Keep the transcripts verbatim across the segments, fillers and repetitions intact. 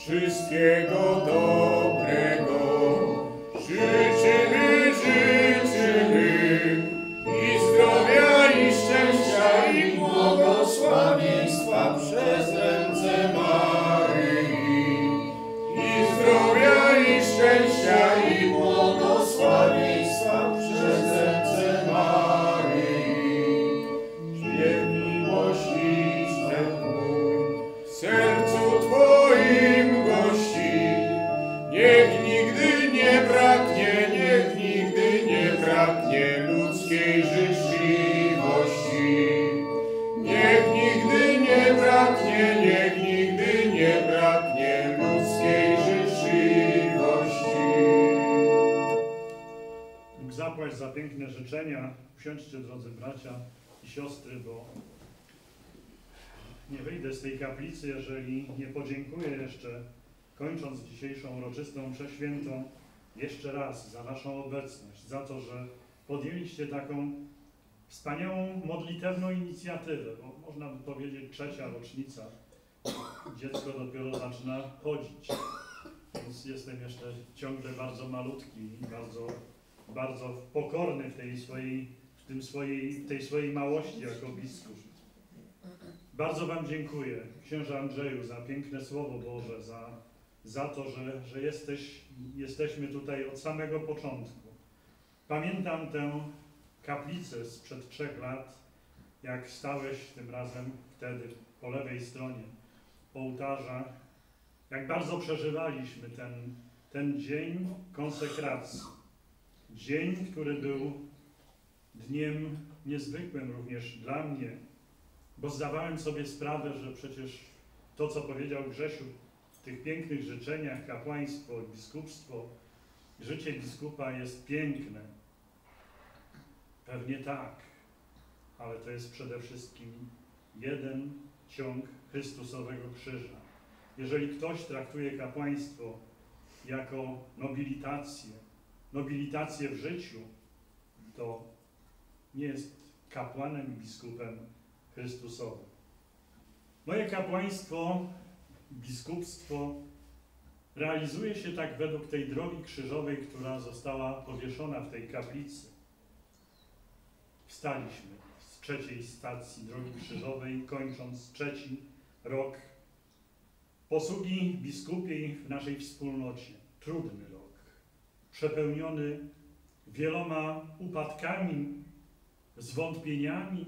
wszystkiego dobrego. Życzymy, życzymy i zdrowia, i szczęścia, i błogosławieństwa przez ręce Maryi. I zdrowia, i szczęścia, i błogosławieństwa przez ręce Maryi. Śpiew miłości śpiew mój w sercu Twoim gości. Niech nigdy nie braknie, niech nigdy nie braknie ludzkiej życzliwości. Niech nigdy nie braknie, niech nigdy nie braknie ludzkiej życzliwości. Bóg zapłać za piękne życzenia. Usiądźcie, drodzy bracia i siostry, bo nie wyjdę z tej kaplicy, jeżeli nie podziękuję jeszcze, kończąc dzisiejszą uroczystą mszę świętą, jeszcze raz za Waszą obecność, za to, że podjęliście taką wspaniałą, modlitewną inicjatywę, bo można by powiedzieć trzecia rocznica. Dziecko dopiero zaczyna chodzić, więc jestem jeszcze ciągle bardzo malutki i bardzo, bardzo pokorny w tej swojej, w tym swojej, w tej swojej małości jako biskup. Bardzo Wam dziękuję, księże Andrzeju, za piękne Słowo Boże, za, za to, że, że jesteś, jesteśmy tutaj od samego początku. Pamiętam tę kaplicę sprzed trzech lat, jak stałeś tym razem wtedy po lewej stronie ołtarza, jak bardzo przeżywaliśmy ten, ten dzień konsekracji. Dzień, który był dniem niezwykłym również dla mnie, bo zdawałem sobie sprawę, że przecież to, co powiedział Grzesiu w tych pięknych życzeniach, kapłaństwo, biskupstwo, życie biskupa jest piękne. Pewnie tak, ale to jest przede wszystkim jeden ciąg Chrystusowego krzyża. Jeżeli ktoś traktuje kapłaństwo jako nobilitację, nobilitację w życiu, to nie jest kapłanem i biskupem Chrystusowym. Moje kapłaństwo, biskupstwo realizuje się tak według tej drogi krzyżowej, która została powieszona w tej kaplicy. Wstaliśmy z trzeciej stacji drogi krzyżowej, kończąc trzeci rok posługi biskupiej w naszej wspólnocie. Trudny rok, przepełniony wieloma upadkami, zwątpieniami.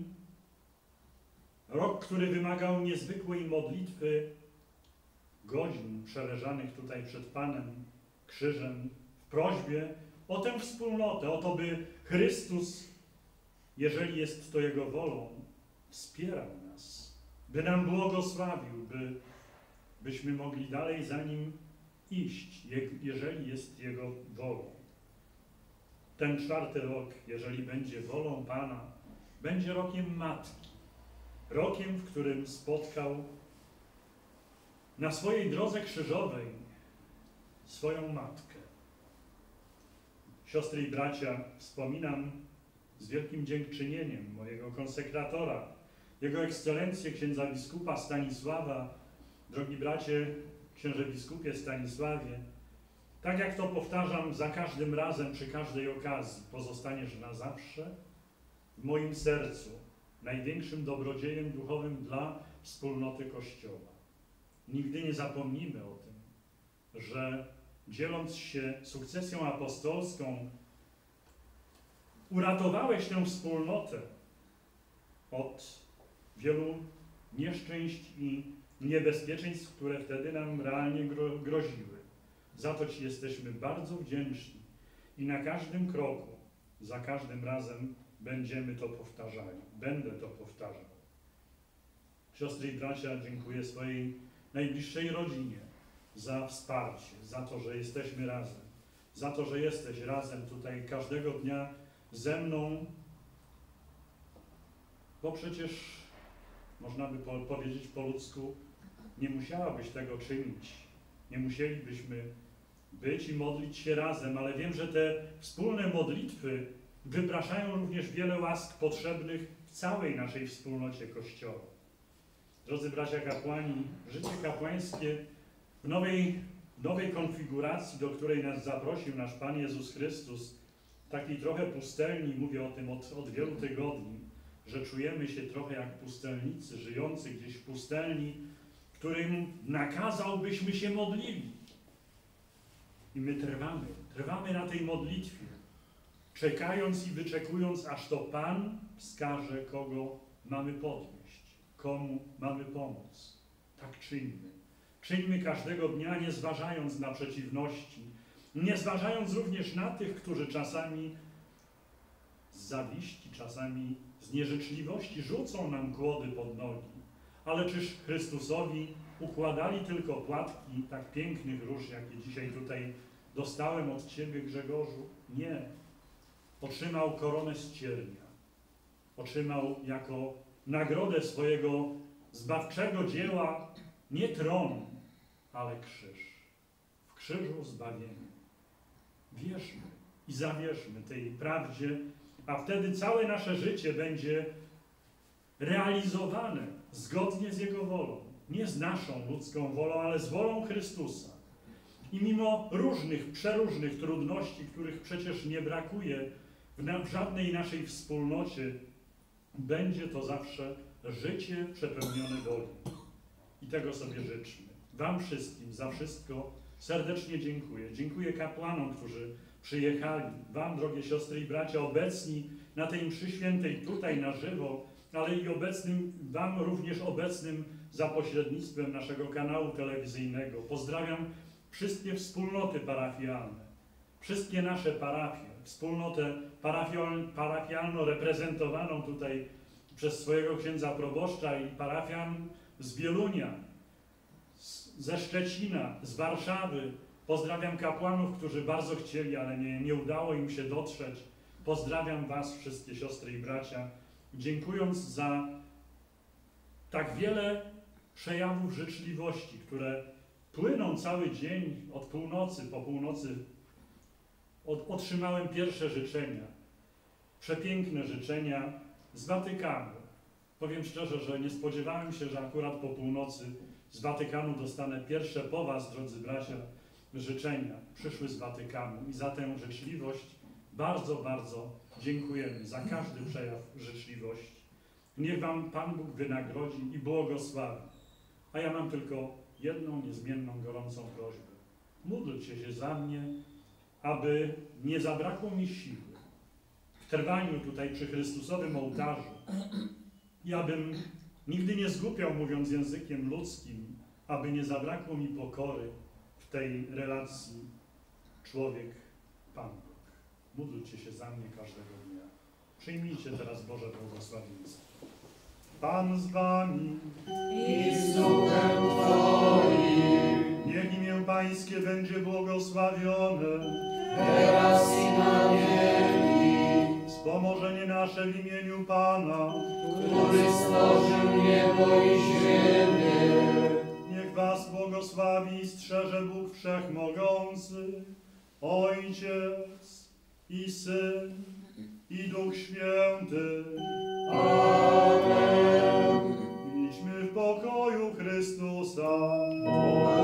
Rok, który wymagał niezwykłej modlitwy, godzin przeleżanych tutaj przed Panem krzyżem w prośbie o tę wspólnotę, o to, by Chrystus, jeżeli jest to Jego wolą, wspierał nas, by nam błogosławił, by, byśmy mogli dalej za Nim iść, jeżeli jest Jego wolą. Ten czwarty rok, jeżeli będzie wolą Pana, będzie rokiem Matki, rokiem, w którym spotkał na swojej drodze krzyżowej swoją Matkę. Siostry i bracia, wspominam z wielkim dziękczynieniem mojego konsekratora, Jego Ekscelencję księdza biskupa Stanisława. Drogi bracie, księże biskupie Stanisławie, tak jak to powtarzam za każdym razem, przy każdej okazji, pozostaniesz na zawsze w moim sercu największym dobrodziejem duchowym dla wspólnoty Kościoła. Nigdy nie zapomnimy o tym, że dzieląc się sukcesją apostolską, uratowałeś tę wspólnotę od wielu nieszczęść i niebezpieczeństw, które wtedy nam realnie gro groziły. Za to Ci jesteśmy bardzo wdzięczni i na każdym kroku, za każdym razem będziemy to powtarzali. Będę to powtarzał. Siostry i bracia, dziękuję swojej najbliższej rodzinie za wsparcie, za to, że jesteśmy razem, za to, że jesteś razem tutaj każdego dnia ze mną, bo przecież można by po powiedzieć po ludzku, nie musiałabyś tego czynić, nie musielibyśmy być i modlić się razem, ale wiem, że te wspólne modlitwy wypraszają również wiele łask potrzebnych w całej naszej wspólnocie Kościoła. Drodzy bracia kapłani, życie kapłańskie W nowej, nowej konfiguracji, do której nas zaprosił nasz Pan Jezus Chrystus, takiej trochę pustelni, mówię o tym od, od wielu tygodni, że czujemy się trochę jak pustelnicy, żyjący gdzieś w pustelni, którym nakazał, byśmy się modlili. I my trwamy, trwamy na tej modlitwie, czekając i wyczekując, aż to Pan wskaże, kogo mamy podnieść, komu mamy pomóc. Tak czyńmy. Czyńmy każdego dnia, nie zważając na przeciwności, nie zważając również na tych, którzy czasami z zawiści, czasami z nieżyczliwości rzucą nam kłody pod nogi. Ale czyż Chrystusowi układali tylko płatki tak pięknych róż, jakie dzisiaj tutaj dostałem od Ciebie, Grzegorzu? Nie. Otrzymał koronę z ciernia. Otrzymał jako nagrodę swojego zbawczego dzieła nie tron, ale krzyż. W krzyżu zbawienie. Wierzmy i zawierzmy tej prawdzie, a wtedy całe nasze życie będzie realizowane zgodnie z Jego wolą. Nie z naszą ludzką wolą, ale z wolą Chrystusa. I mimo różnych, przeróżnych trudności, których przecież nie brakuje w, na, w żadnej naszej wspólnocie, będzie to zawsze życie przepełnione wolą. I tego sobie życzmy. Wam wszystkim za wszystko serdecznie dziękuję. Dziękuję kapłanom, którzy przyjechali. Wam, drogie siostry i bracia, obecni na tej mszy świętej tutaj na żywo, ale i obecnym, Wam również obecnym za pośrednictwem naszego kanału telewizyjnego. Pozdrawiam wszystkie wspólnoty parafialne, wszystkie nasze parafie, wspólnotę parafial, parafialną reprezentowaną tutaj przez swojego księdza proboszcza i parafian z Wielunia, z, ze Szczecina, z Warszawy. Pozdrawiam kapłanów, którzy bardzo chcieli, ale nie, nie udało im się dotrzeć. Pozdrawiam Was, wszystkie siostry i bracia, dziękując za tak wiele przejawów życzliwości, które płyną cały dzień od północy, po północy. Od, otrzymałem pierwsze życzenia, przepiękne życzenia z Watykanu. Powiem szczerze, że nie spodziewałem się, że akurat po północy z Watykanu dostanę pierwsze po Was, drodzy bracia, życzenia. Przyszły z Watykanu i za tę życzliwość bardzo, bardzo dziękujemy, za każdy przejaw życzliwości. Niech Wam Pan Bóg wynagrodzi i błogosławi. A ja mam tylko jedną niezmienną, gorącą prośbę. Módlcie się za mnie, aby nie zabrakło mi siły w trwaniu tutaj przy Chrystusowym ołtarzu i abym nigdy nie zgłupiał, mówiąc językiem ludzkim, aby nie zabrakło mi pokory w tej relacji człowiek-Pan Bóg. Módlcie się za mnie każdego dnia. Przyjmijcie teraz Boże błogosławieństwo. Pan z Wami i z duchem Twoim. Niech imię Pańskie będzie błogosławione, teraz i na wieki. Wspomożenie nasze w imieniu Pana, który stworzył niebo i ziemię. Niech Was błogosławi i strzeże Bóg Wszechmogący, Ojciec i Syn i Duch Święty. Amen. Idźmy w pokoju Chrystusa.